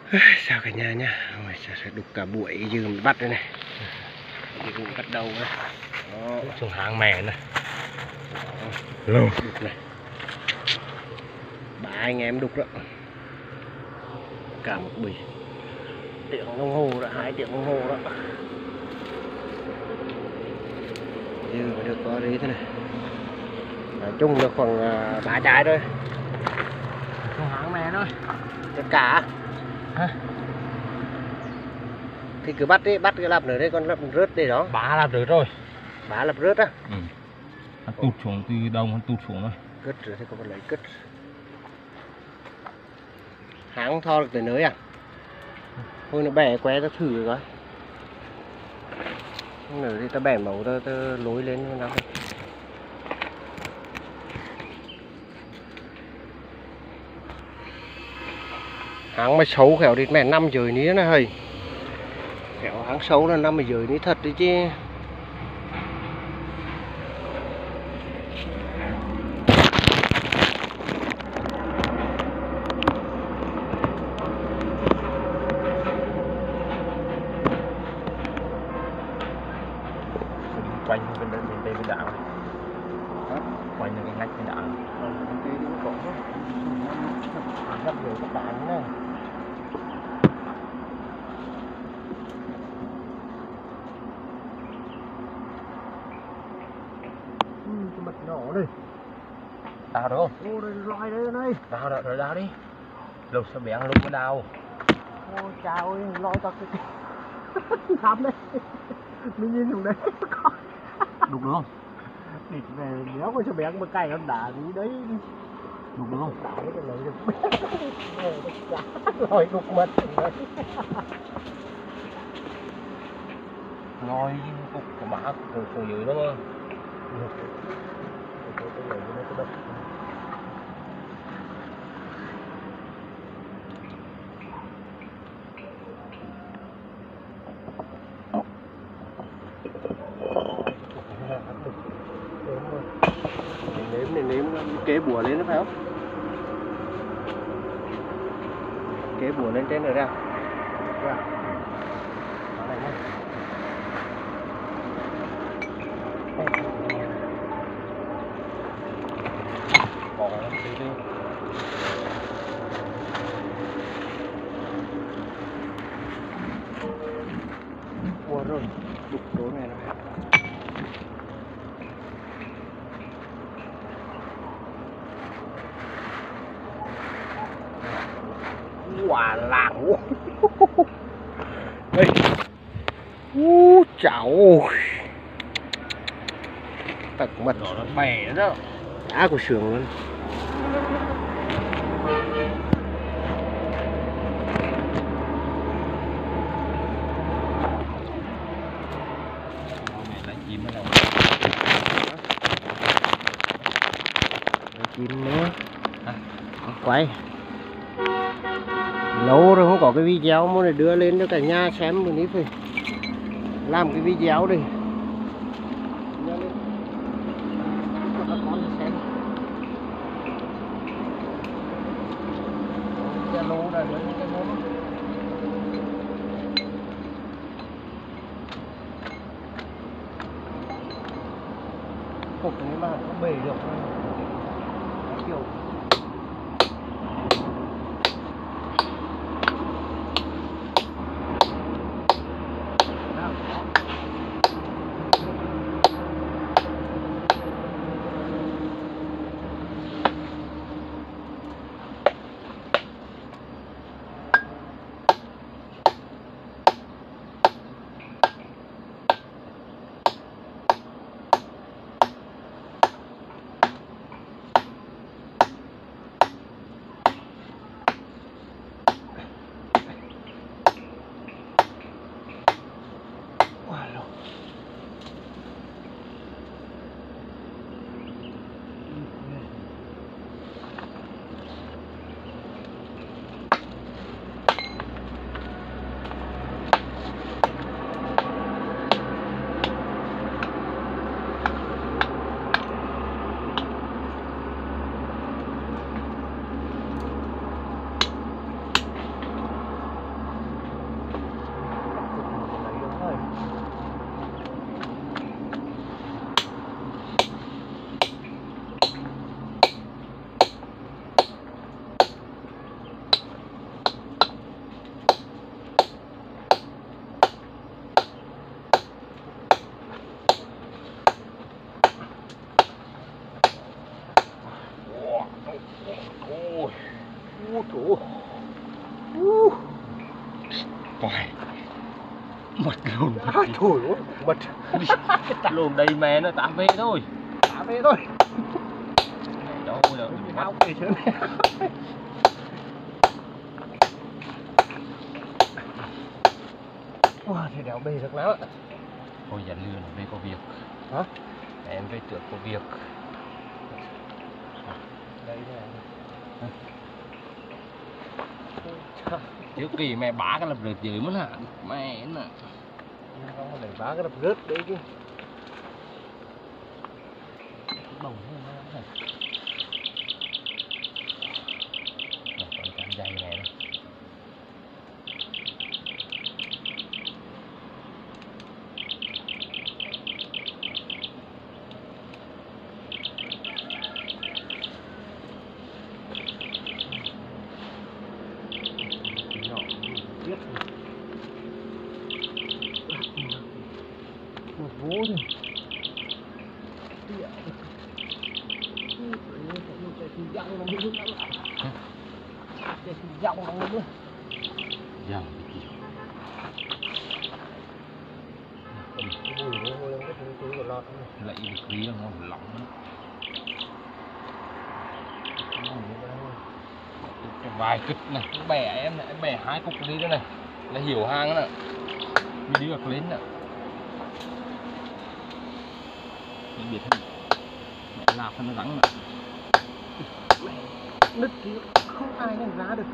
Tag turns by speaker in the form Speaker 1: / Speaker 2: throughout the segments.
Speaker 1: Chào cả nhà nha. Ôi, sẽ đục cả buổi dư mình bắt đây này. Dư bắt đầu này. Đó, xuống hàng mẹ này. Lâu đục này. 3 anh em đục đó. Cả một bì. Tiếng đồng hồ đó, 2 tiếng đồng hồ đó. Dư mà được có đấy thế này. Nói chung được khoảng 3 trái thôi. Xuống hàng mẹ thôi. Tất cả. Hả? Thì cứ bắt đi, bắt cái lạp nữa đây, con lạp rớt đây đó.
Speaker 2: 3 lạp rớt rồi.
Speaker 1: 3 lạp rớt á.
Speaker 2: Ừ. Hắn tụt xuống từ đầu, hắn tụt xuống rồi.
Speaker 1: Cất rồi thì có một lấy cất. Hãng thò được tới nơi à? Thôi nó bẻ que ta thử rồi coi. Không nữa thì ta bẻ mẫu ta lối lên như nào. Hãng mà xấu khéo thì mẹ 5 giờ ní này hơi. Khéo hãng xấu là 5 giờ ní thật đấy chứ.
Speaker 2: Quanh bên đây bên đảo. Quanh cái ngách bên đảo.
Speaker 1: Rất nhiều các bạn này. Cái mật nhỏ đây.
Speaker 2: Đào được không?
Speaker 1: Ô đây loài đây này.
Speaker 2: Đào rồi đào đi. Lục sao bén lục mới đào.
Speaker 1: Ô chào ơi, loài tao cái thăm đấy. Mình nhìn xuống đây.
Speaker 2: Đục được không?
Speaker 1: Địt về nếu mà cho bén một cây nó đá đi đấy.
Speaker 2: Đục được không?
Speaker 1: Đá cái lấy được. Loài đục mật.
Speaker 2: Ngồi cục của má của phụ nữ đó mà.
Speaker 1: Nếm kế bùa lên nó phải không? Kế bùa lên trên rồi ra. Ra. Đó này nhá.
Speaker 2: Bỏ nó đi.
Speaker 1: Ủa rồi, đục chỗ này này. Quả lạng. Đây. Cháu. Tật mật
Speaker 2: Nó bẻ đó.
Speaker 1: đá của sườn luôn.
Speaker 2: Chim ở đâu?
Speaker 1: Chim nữa. Quay. Lâu rồi không có cái video muốn để đưa lên cho cả nhà xem một ít thôi. Làm cái video đi. Cục này mà không bể được kiểu Ủa.
Speaker 2: Quay mật luôn
Speaker 1: Thôi mật
Speaker 2: luôn đây mẹ nó tạm về thôi.
Speaker 1: thả về thôi.
Speaker 2: Đâu đâu
Speaker 1: Áo về chứ. Wow, thì đéo bề được lắm ạ.
Speaker 2: Thôi giờ lừa nó về có việc.
Speaker 1: Hả?
Speaker 2: Em về trước có việc.
Speaker 1: Đây nè.
Speaker 2: Trước kỳ mẹ bá cái lập rượt dưới mất hả? Mẹ nè.
Speaker 1: Không có đẩy bá cái đập rớt đấy chứ. Bồng này.
Speaker 2: Còn cam dày này đó.
Speaker 1: Một vố thôi. Dòng nó nữa.
Speaker 2: Dòng cái lại được rí là ngon lỏng đó. Cái vài kịch này, cái bẻ em này, em bẻ 2 cục đi đây này là hiểu hàng đó nè. Mình đi được lên nè. Mình biết hết. Mẹ lạp nó rắn nè.
Speaker 1: Nứt thì không ai nhận ra được.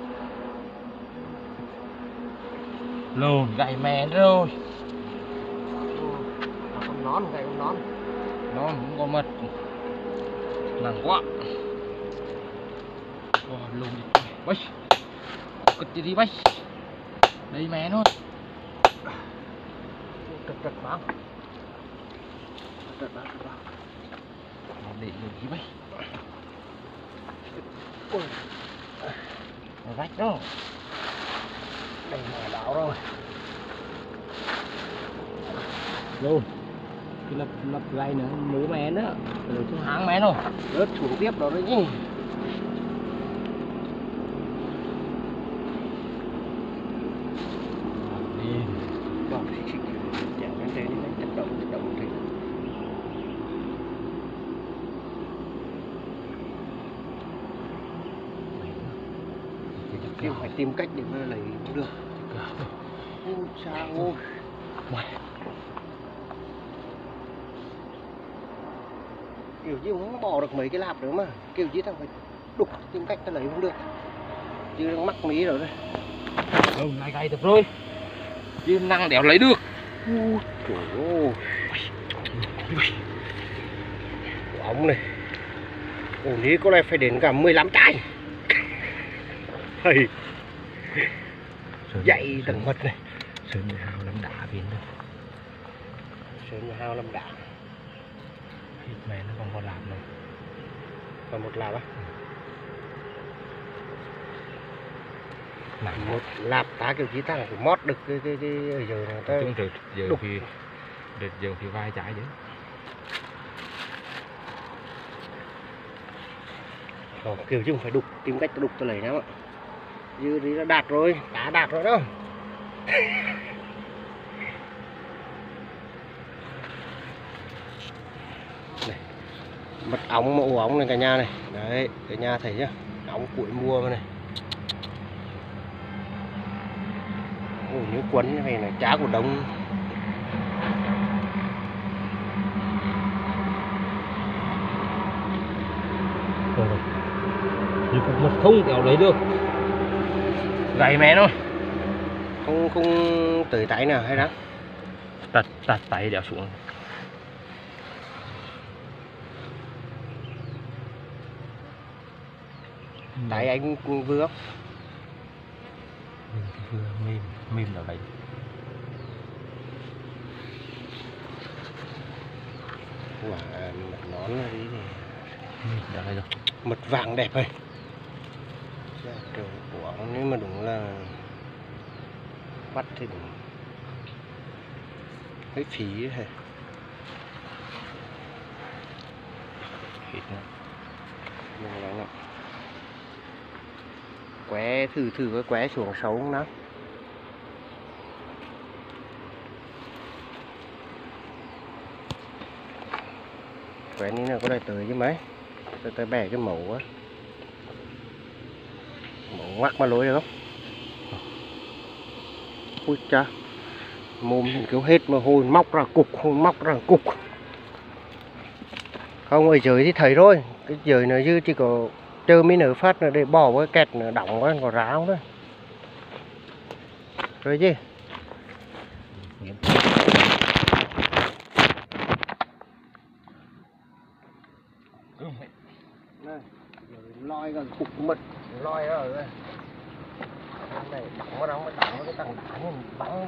Speaker 2: Lồn gầy mè rồi.
Speaker 1: Con nón gầy con nón.
Speaker 2: Nó cũng có mật. Nặng quá. Lồn đi. Bách. Cất đi bách. Đây mẹ nó.
Speaker 1: Trật báo. Trật báo.
Speaker 2: Để được gì bách.
Speaker 1: Ôi.
Speaker 2: Rách đó.
Speaker 1: Đây mẹ đảo rồi.
Speaker 2: Luôn. Cái lập gai nữa, mũ mẹ nữa. Rồi xuống háng mẹ thôi.
Speaker 1: Rớt xuống tiếp đó đấy chứ.
Speaker 2: Đi.
Speaker 1: Bảo thì chẳng nên thế nên chật động thế. Kêu phải tìm cách để mà lấy cũng được. Ôi sao ôi. Kiểu gì cũng không bỏ được mấy cái lạp nữa mà. Kiểu gì thằng phải đục tìm cách ta lấy cũng được. Chứ đang mắc mí rồi đấy.
Speaker 2: Lồn này gầy thật rồi. Chứ năng đéo lấy được.
Speaker 1: Trời ơi. Ống này. Ổ ní có lẽ phải đến cả 15 trái. Hay. Dậy tầng mật này.
Speaker 2: Sơn hào lắm đá bên đây.
Speaker 1: Sơn hào lâm đá.
Speaker 2: Hít mẹ nó còn có lạp này.
Speaker 1: Còn một lạp á?
Speaker 2: Nặng
Speaker 1: một lạp tá kiểu chí ta là phải mót được cái ở giờ này ta
Speaker 2: chúng được giờ
Speaker 1: đục.
Speaker 2: thì đợt giờ thì vai trái chứ.
Speaker 1: Kiểu chứ không phải đục, tìm cách đục tôi lấy lắm ạ. Như thì đã đạt rồi, đã đạt rồi đó. Này, mật ống mà ổ ống này cả nhà này. Đấy, cả nhà thấy chưa? Ống củi mua mà này. Ồ, những quấn như này là chá của đông.
Speaker 2: Nhưng cũng mật không kéo lấy được. Gầy mẹ thôi.
Speaker 1: Không tới tay nào hay đó.
Speaker 2: Tạt tay đéo xuống.
Speaker 1: Tay anh vừa không?
Speaker 2: Vừa mềm đéo lấy.
Speaker 1: Quả nón là gì thì
Speaker 2: Đéo lấy được.
Speaker 1: mật vàng đẹp rồi. Kiểu của ông nếu mà đúng là bắt thì đúng cái phí hay
Speaker 2: Hít nữa.
Speaker 1: nhưng mà lắm ạ. qué thử cái qué xuống xấu không nó. Qué này là có đây tới chứ mấy. Tới bẻ cái mẫu á. Mẫu ngoắc mà lối được không? Ui cha. Mồm kiểu hết mà hồn móc ra cục. Không, ở dưới thì thấy rồi. Cái dưới nó dư chỉ có trơ mấy nửa phát nữa để bỏ cái kẹt nữa đóng cái có ráo thôi. Rồi chứ. Đây, loi gần cục mật, loi nó ở đây. Này đóng cái tầng đá này bắn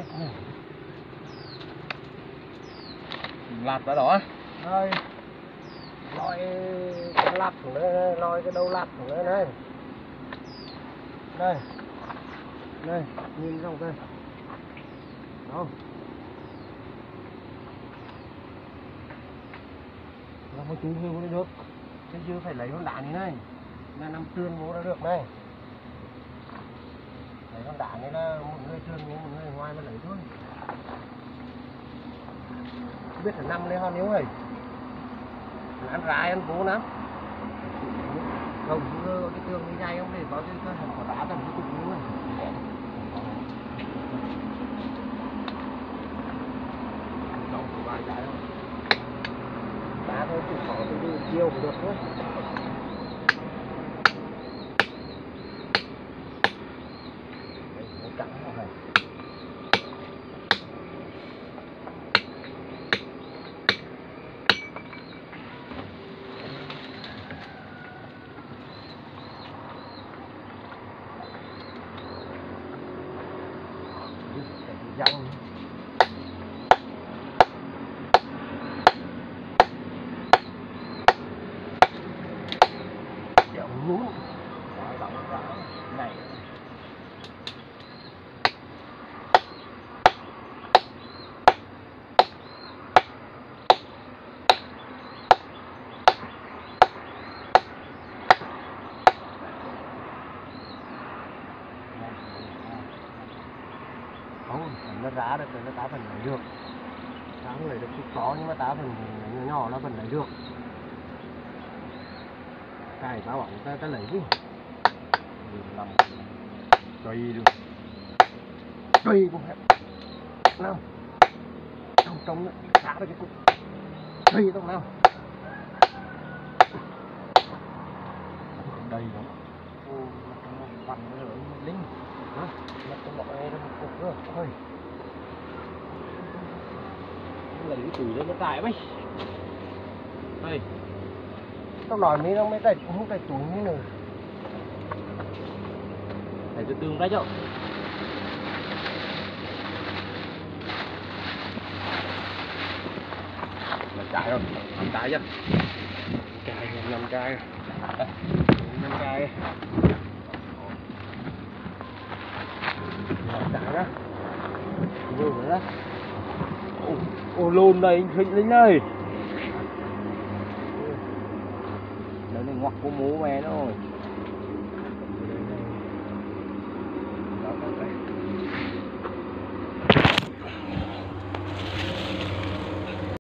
Speaker 2: lạt vào đó.
Speaker 1: đây, loi cái lạt của nó, loi cái đầu lạt của nó đây, đây nhìn trong đây, đâu, nó mới chui vô được, chứ chưa phải lấy con đá này này, là nằm trơn vô đã được này. Lấy con đá này là một người trơn vô, một người ngoài mới lấy thôi. Biết là năm lấy hòn yếu rồi, ăn rái ăn bố lắm. Không cứ cái tường như này không để có cái hầm cỏ đá tầm cái cục nữa.
Speaker 2: Không có bài trái không?
Speaker 1: Đá thôi chỉ có cái chiêu cũng được nữa. Cắn vào này. Dòng dòng núi này không, nó rã được rồi, nó tá phần lấy được. Sáng lấy được chút có nhưng mà tá phần nhỏ nhỏ nó vẫn lấy được. Cái tao bảo ta lấy đi.
Speaker 2: Làm tùy được.
Speaker 1: Tùy cũng hết. Nào. Trong nó xả ra cái cục. Tùy tao nào.
Speaker 2: Đây đó.
Speaker 1: Ô, nó vằn nó ở lính. Hả? Nó có bỏ ra một cục nữa. Thôi.
Speaker 2: Lấy cái tùy lên nó tải mấy. Đây.
Speaker 1: Tao nói mấy nó mới tay không tay túi như nữa.
Speaker 2: Để cho tương đấy chứ. Là trái rồi, ăn trái chứ.
Speaker 1: Trái, 5 trái. 5 trái. Trái đó. Vô rồi đó.
Speaker 2: Ô lôn đây, anh lính ơi. Đây này ngoặc của mũ mẹ nó rồi.